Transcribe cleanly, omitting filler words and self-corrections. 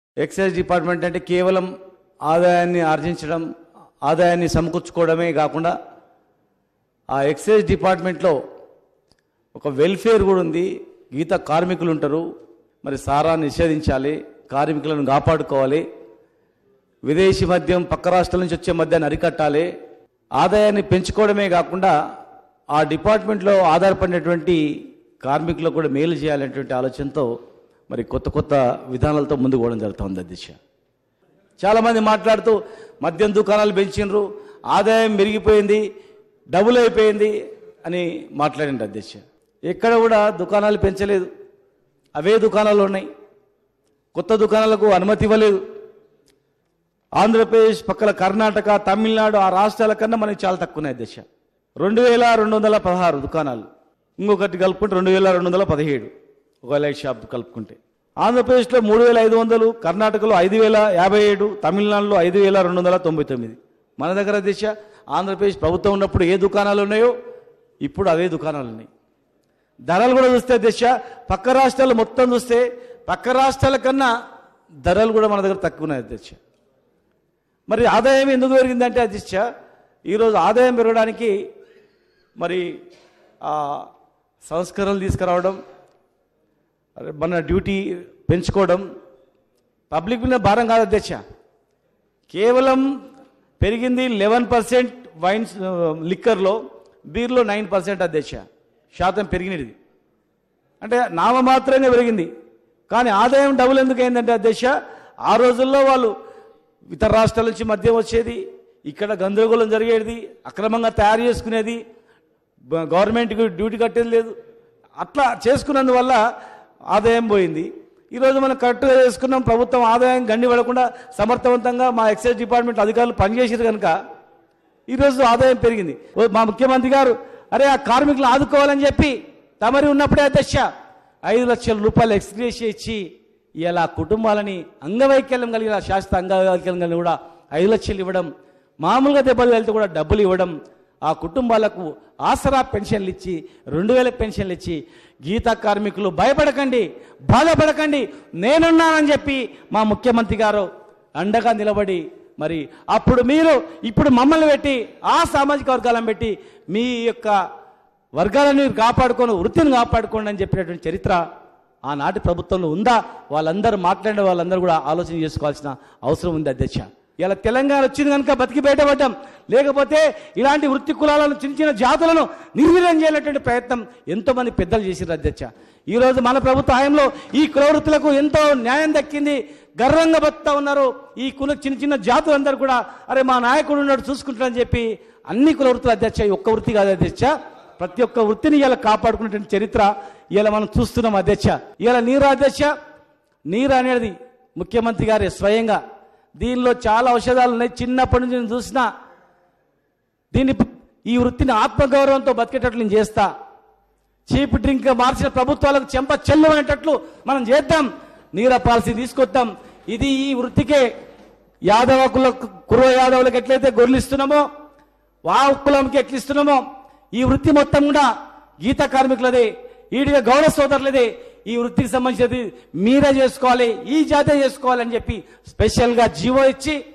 Excise department అంటే కేవలం ఆదాయాన్ని ఆర్జించడం, ఆదాయాన్ని సమకూర్చుకోవడమే కాకుండా ఆ ఎక్సైజ్ డిపార్ట్మెంట్లో ఒక వెల్ఫేర్ కూడా ఉంది. గీత కార్మికులు ఉంటారు, మరి సారాన్ని నిషేధించాలి, కార్మికులను కాపాడుకోవాలి, విదేశీ మద్యం పక్క రాష్ట్రాల నుంచి వచ్చే మద్యాన్ని అరికట్టాలి, ఆదాయాన్ని పెంచుకోవడమే కాకుండా ఆ డిపార్ట్మెంట్లో ఆధారపడినటువంటి కార్మికులకు కూడా మేలు చేయాలనేటువంటి ఆలోచనతో మరి కొత్త కొత్త విధానాలతో ముందుకు పోవడం జరుగుతుంది అధ్యక్ష. చాలామంది మాట్లాడుతూ మద్యం దుకాణాలు పెంచినరు, ఆదాయం పెరిగిపోయింది, డబుల్ అయిపోయింది అని మాట్లాడింది అధ్యక్ష. ఎక్కడ కూడా దుకాణాలు పెంచలేదు, అవే దుకాణాలు ఉన్నాయి, కొత్త దుకాణాలకు అనుమతి ఇవ్వలేదు. ఆంధ్రప్రదేశ్ పక్కల కర్ణాటక, తమిళనాడు ఆ రాష్ట్రాల కన్నా మనకి చాలా తక్కువ ఉన్నాయి అధ్యక్ష. 2216 దుకాణాలు, ఇంకొకటి కలుపుకుంటే 2217 ఒక లైట్ షాప్ కలుపుకుంటే. ఆంధ్రప్రదేశ్లో 3500, కర్ణాటకలో 5057, తమిళనాడులో 5299. మన దగ్గర అధ్యక్ష ఆంధ్రప్రదేశ్ ప్రభుత్వం ఉన్నప్పుడు ఏ దుకాణాలు ఉన్నాయో ఇప్పుడు అవే దుకాణాలు ఉన్నాయి. ధరలు కూడా చూస్తే అధ్యక్ష పక్క రాష్ట్రాలు మొత్తం చూస్తే పక్క రాష్ట్రాల కన్నా ధరలు కూడా మన దగ్గర తక్కువ ఉన్నాయి అధ్యక్ష. మరి ఆదాయం ఎందుకు పెరిగిందంటే అధ్యక్ష, ఈరోజు ఆదాయం పెరగడానికి మరి సంస్కరణలు తీసుకురావడం, మన డ్యూటీ పెంచుకోవడం పబ్లిక్ మీద భారం కాదు అధ్యక్ష. కేవలం పెరిగింది 11% వైన్స్ లిక్కర్లో, బీర్లో 9% అధ్యక్ష శాతం పెరిగినది. అంటే నామమాత్రంగా పెరిగింది, కానీ ఆదాయం డబుల్ ఎందుకు అయిందంటే అధ్యక్ష, ఆ రోజుల్లో వాళ్ళు ఇతర రాష్ట్రాల నుంచి మద్యం వచ్చేది, ఇక్కడ గందరగోళం జరిగేది, అక్రమంగా తయారు చేసుకునేది, గవర్నమెంట్కి డ్యూటీ కట్టేది లేదు, అట్లా చేసుకున్నందువల్ల ఆదాయం పోయింది. ఈరోజు మనం కరెక్ట్గా చేసుకున్నాం, ప్రభుత్వం ఆదాయం గండి పడకుండా సమర్థవంతంగా మా ఎక్సైజ్ డిపార్ట్మెంట్ అధికారులు పనిచేసారు కనుక ఈరోజు ఆదాయం పెరిగింది. మా ముఖ్యమంత్రి గారు అరే ఆ కార్మికులు ఆదుకోవాలని చెప్పి తమరి ఉన్నప్పుడే అధ్యక్ష 5 లక్షల రూపాయలు ఎక్స్గ్రేషియా ఇచ్చి ఇలా కుటుంబాలని అంగవైకల్యం కలిగిన శాశ్వత అంగవైకల్యం కలిగిన కూడా 5 లక్షలు ఇవ్వడం, మామూలుగా దెబ్బలు వెళ్తే కూడా డబ్బులు ఇవ్వడం, ఆ కుటుంబాలకు ఆసరా పెన్షన్లు ఇచ్చి 2000 పెన్షన్లు ఇచ్చి గీతా కార్మికులు భయపడకండి, బాధపడకండి, నేనున్నానని చెప్పి మా ముఖ్యమంత్రి గారు అండగా నిలబడి మరి అప్పుడు మీరు ఇప్పుడు మమ్మల్ని పెట్టి ఆ సామాజిక వర్గాలను పెట్టి మీ యొక్క వర్గాలను కాపాడుకొని వృత్తిని కాపాడుకోండి అని చెప్పినటువంటి చరిత్ర ఆనాటి ప్రభుత్వంలో ఉందా? వాళ్ళందరూ మాట్లాడిన వాళ్ళందరూ కూడా ఆలోచన చేసుకోవాల్సిన అవసరం ఉంది అధ్యక్ష. ఇలా తెలంగాణ వచ్చింది కనుక బతికి బయటపడ్డాం, లేకపోతే ఇలాంటి వృత్తి కులాలను చిన్న చిన్న జాతులను నిర్వీర్యం చేయాలనేటువంటి ప్రయత్నం ఎంతోమంది పెద్దలు చేశారు అధ్యక్ష. ఈరోజు మన ప్రభుత్వ హయాంలో ఈ కుల వృత్తులకు ఎంతో న్యాయం దక్కింది, గర్వంగా బతుకుతా ఉన్నారు. ఈ కుల చిన్న చిన్న జాతులందరూ కూడా అరే మా నాయకుడు ఉన్నాడు చూసుకుంటారని చెప్పి అన్ని కుల వృత్తులు అధ్యక్ష, ఒక్క వృత్తి కాదు అధ్యక్ష, ప్రతి ఒక్క వృత్తిని ఇలా కాపాడుకునేటువంటి చరిత్ర ఇలా మనం చూస్తున్నాం అధ్యక్ష. ఇలా నీరు అధ్యక్ష, నీరు అనేది ముఖ్యమంత్రి గారే స్వయంగా, దీనిలో చాలా ఔషధాలు ఉన్నాయి, చిన్నప్పటి నుంచి నేను చూసినా దీన్ని ఈ వృత్తిని ఆత్మగౌరవంతో బతికేటట్లు నేను చేస్తా. చీప్ డ్రింక్ మార్చిన ప్రభుత్వాలకు చెంప చెల్లు అనేటట్లు మనం చేద్దాం, నీర పాలసీ తీసుకొద్దాం. ఇది ఈ వృత్తికే యాదవ కుర్ర యాదవులకు ఎట్లయితే గొర్రెలు ఇస్తున్నామో, వావ్ కులంకి ఎట్లా ఇస్తున్నామో, ఈ వృత్తి మొత్తం కూడా గీత కార్మికులదే, ఈడిగా గౌడ సోదరులదే. ఈ వృత్తికి సంబంధించినది మీరే చేసుకోవాలి, ఈ జాతే చేసుకోవాలని చెప్పి స్పెషల్గా జీవో ఇచ్చి